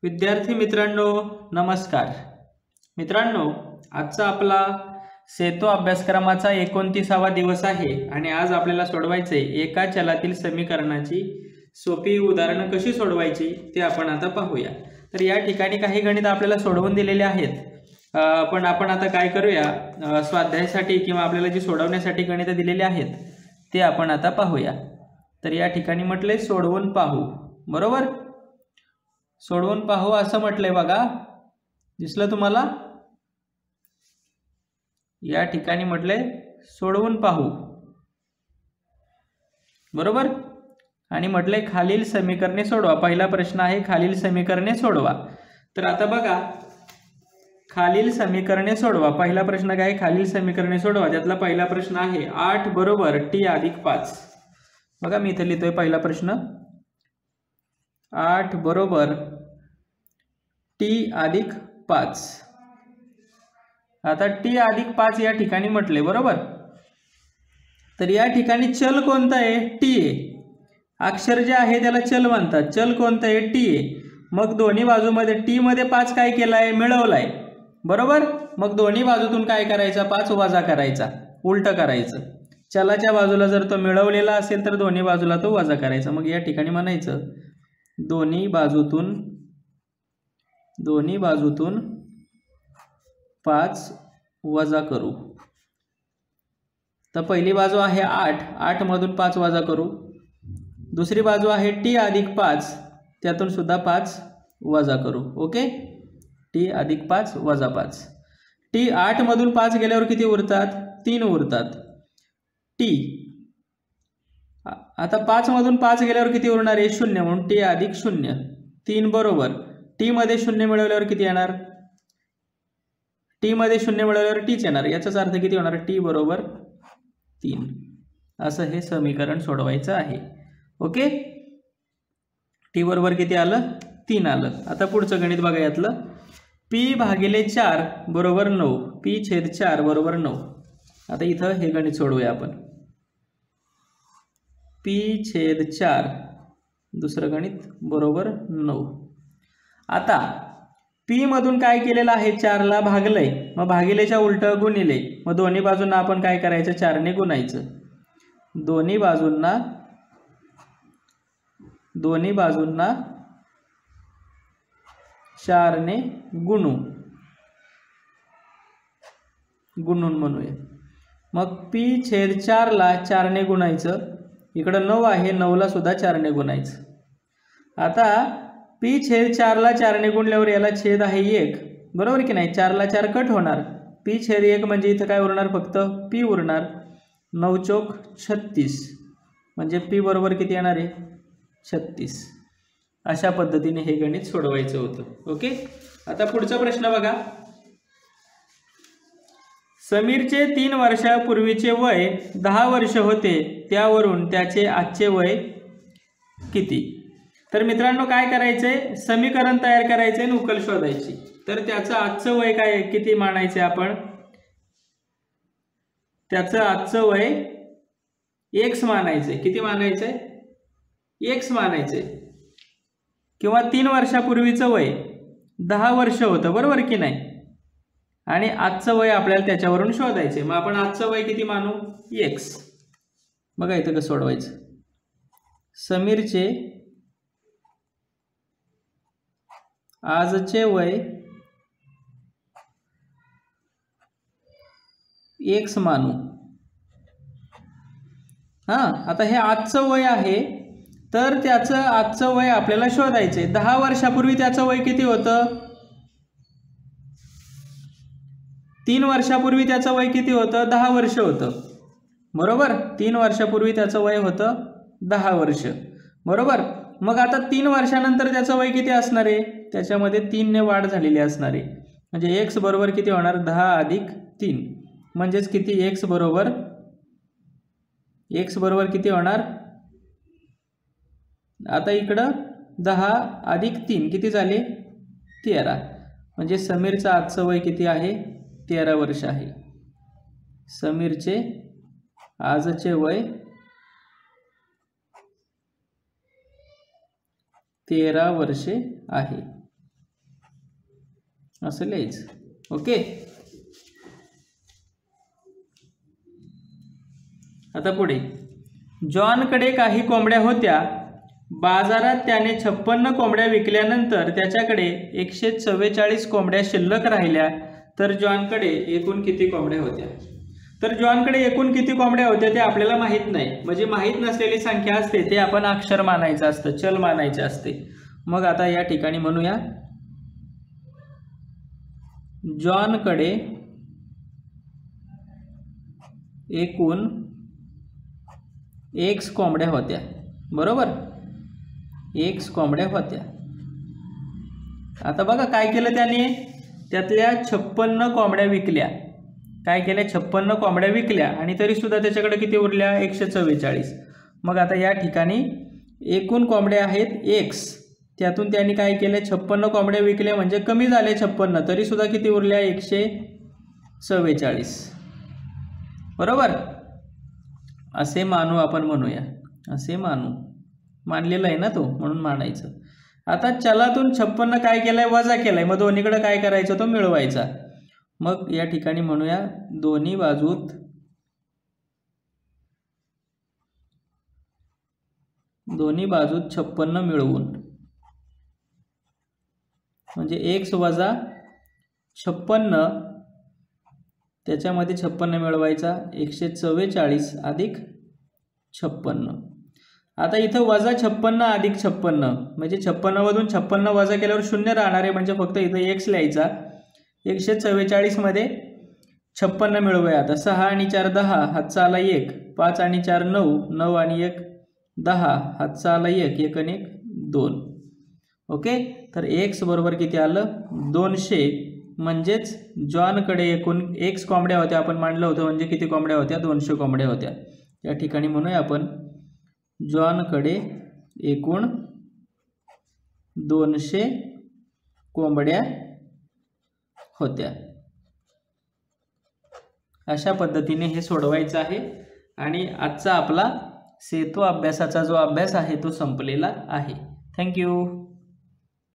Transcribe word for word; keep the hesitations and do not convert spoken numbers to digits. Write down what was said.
विद्यार्थी मित्रांनो नमस्कार। मित्रांनो आजचा आपला सेतो अभ्यासक्रमाचा एकोणतीसावा दिवस आहे आणि आज आपल्याला सोडवायचे एका चलातील समीकरणाची सोपी उदाहरणे कशी सोडवायची ते आपण आता पाहूया। तर या ठिकाणी काही गणित आपल्याला सोडवून दिलेले आहेत, पण आपण आता काय करूया, स्वाध्यायासाठी किंवा आपल्याला जी सोडवण्यासाठी गणित दिलेले आहेत ते आपण आता पाहूया। तर या ठिकाणी म्हटले सोडवून पाहू, बरोबर, सोडवून पाहू असं म्हटलंय बघा, दिसलं तुम्हाला? या ठिकाणी म्हटले सोडवून पाहू, बरोबर, आणि म्हटले खालील समीकरणे सोडवा। पहिला प्रश्न आहे खालील समीकरणे सोडवा। तर आता बघा, खालील समीकरणे सोडवा, पहिला प्रश्न काय, खालील समीकरणे सोडवा। त्यातला पहिला प्रश्न आहे आठ बरोबर टी अधिक पाच। बघा मी इथे लिहितोय पहिला प्रश्न, आठ बरोबर टी अधिक पाच। आता टी अधिक पाच या ठिकाणी म्हटले, बरोबर, तर या ठिकाणी चल कोणता आहे, टी आहे। अक्षर जे आहे त्याला चल म्हणतात, चल कोणतं आहे, टी आहे। मग दोन्ही बाजूमध्ये टी मध्ये पाच काय केलाय, मिळवलाय, बरोबर। मग दोन्ही बाजूतून काय करायचा, पाच वजा करायचा, उलट करायचं। चलाच्या बाजूला जर तो मिळवलेला असेल तर दोन्ही बाजूला तो वजा करायचा। मग या ठिकाणी म्हणायचं दोन्ही बाजूतून दोन्ही बाजूतून पाच वजा करू। तर पहिली बाजू आहे आठ, आठ मधून पाच वजा करू। दुसरी बाजू आहे टी अधिक पाच, त्यातून सुद्धा पाच वजा करू। ओके, टी अधिक पाच वजा पाच। टी आठ मधून पाच गेल्यावर किती उरतात, तीन उरतात। टी आता पाच मधून पाच गेल्यावर किती उरणार आहे, शून्य, म्हणून टी अधिक शून्य, तीन बरोबर टी मध्ये शून्य मिळवल्यावर किती येणार, टी मध्ये शून्य मिळवल्यावर टीच येणार। याचाच अर्थ किती होणार, टी बरोबर तीन। असं हे समीकरण सोडवायचं आहे। ओके, टी बरोबर किती आलं, तीन आलं। आता पुढचं गणित बघा, यातलं पी भागिले चार बरोबर नऊ, पी छेद चार बरोबर नऊ। आता इथं हे गणित सोडवूया आपण, पी छेद चार दुसरं गणित बरोबर नऊ। आता पी मधून काय केलेलं आहे, चारला भागलंय, मग भागिलेच्या उलट गुणिले, मग दोन्ही बाजूंना आपण काय करायचं, चारने गुणायचं। दोन्ही बाजूंना दोन्ही बाजूंना चारने गुणू गुणून म्हणूया। मग पी छेद चारला चारने गुणायचं, इकडं नऊ आहे, नऊला सुद्धा चारने गुणायचं। आता पी छेद चारला चारने गुणल्यावर याला छेद आहे एक, बरोबर की नाही, चारला चार कट होणार, पी छेद एक म्हणजे इथं काय उरणार, फक्त पी उरणार। नऊ चौक छत्तीस, म्हणजे पी बरोबर किती येणार आहे, छत्तीस। अशा पद्धतीने हे गणित सोडवायचं होतं। ओके, आता पुढचा प्रश्न बघा, समीरचे तीन वर्षापूर्वीचे वय दहा वर्ष होते, त्यावरून त्याचे आजचे वय किती। तर मित्रांनो काय करायचंय, समीकरण तयार करायचंय आणि उकल शोधायची। तर त्याचं आजचं वय काय किती मानायचे आपण, त्याचं आजचं वय एक्स मानायचंय। किती मानायचंय, एक्स मानायचंय। किंवा तीन वर्षापूर्वीचं वय दहा वर्ष होतं, बरोबर की नाही, आणि आजचं वय आपल्याला त्याच्यावरून शोधायचे। मग आपण आजचं वय किती मानू, एक्स। बघा इथं कसं सोडवायचं, समीरचे आजचे वय एक्स मानू। हा, आता हे आजचं वय आहे, तर त्याचं आजचं वय आपल्याला शोधायचे। दहा वर्षापूर्वी त्याचं वय किती होतं, तीन वर्षापूर्वी त्याचं वय किती होतं, दहा वर्ष होतं, बरोबर। तीन वर्षापूर्वी त्याचं वय होतं दहा वर्ष, बरोबर। मग आता तीन वर्षानंतर त्याचं वय किती असणार आहे, त्याच्यामध्ये तीनने वाढ झालेली असणार आहे, म्हणजे एक्स बरोबर किती होणार, दहा अधिक तीन, म्हणजेच किती, एक्स बरोबर एक्स बरोबर किती होणार, आता इकडं दहा अधिक तीन किती झाले, तेरा, म्हणजे समीरचं आजचं वय किती आहे, तेरा वर्ष आहे। समीरचे आजचे वय तेरा वर्षे आहे। असं लिहायचं. ओके. आता पुढे, जॉनकडे काही कोंबड्या होत्या. बाजारात त्याने छप्पन्न कोंबड्या विकल्यानंतर त्याच्याकडे एकशे चव्वेचाळीस कोंबड्या शिल्लक राहिल्या. तर जॉनकडे एकूण किती कोंबड्या होत्या? तर जॉनकडे एकूण किती कोंबड्या होत्या ते आपल्याला माहीत नाही. म्हणजे माहीत नसलेली संख्या असते ते आपण अक्षर मानायचं असतं, चल मानायचे असते. मग आता या ठिकाणी म्हणूया, जॉनकडे एकूण एक्स कोंबड्या होत्या. बरोबर, एक्स कोंबड्या होत्या. आता बघा काय केलं त्याने, त्यातल्या छप्पन्न कोंबड्या विकल्या. काय केल्या? छप्पन्न कोंबड्या विकल्या आणि तरी सुद्धा त्याच्याकडे किती उरल्या? एकशे चव्वेचाळीस. मग आता या ठिकाणी एकूण कोंबड्या आहेत एक्स, त्यातून त्यांनी काय केलं? छप्पन्न कोंबड्या विकल्या म्हणजे कमी झाले छप्पन्न, तरी सुद्धा किती उरल्या? एकशे चव्वेचाळीस. बरोबर, असे मानू आपण, म्हणूया असे मानू. मानलेला आहे ना तो, म्हणून मानायचं. आता चलातून छप्पन्न काय केलंय? वजा केलाय. मग दोन्हीकडे काय करायचं? तो मिळवायचा. मग या ठिकाणी म्हणूया, दोन्ही बाजूत दोन्ही बाजूत छप्पन्न मिळवून, म्हणजे एक्स वजा छप्पन्न, त्याच्यामध्ये छप्पन्न मिळवायचा. एकशे चव्वेचाळीस अधिक छप्पन्न. आता इथं वजा छप्पन्न अधिक छप्पन्न म्हणजे छप्पन्न मधून छप्पन्न वजा केल्यावर शून्य राहणार आहे, म्हणजे फक्त इथं एक्स लिहायचा. एकशे चव्वेचाळीस मध्ये छप्पन्न मिळवूया. आता सहा आणि चार दहा, हातचा आला एक. पाच आणि चार नऊ, नऊ आणि एक दहा, हातचा आला एक. एक आणि एक दोन. ओके. तर एक्स बरोबर किती आलं? दोनशे. म्हणजेच जॉनकडे एकूण एक्स कोंबड्या होत्या आपण मांडलं होतं, म्हणजे किती कोंबड्या होत्या? दोनशे कोंबड्या होत्या. या ठिकाणी म्हणूया आपण, जॉनकडे एकूण दोनशे कोंबड्या होत्या. अशा पद्धतीने हे सोडवायचं आहे. आणि आजचा आपला सेतू अभ्यासाचा जो अभ्यास आहे तो संपलेला आहे. थँक्यू.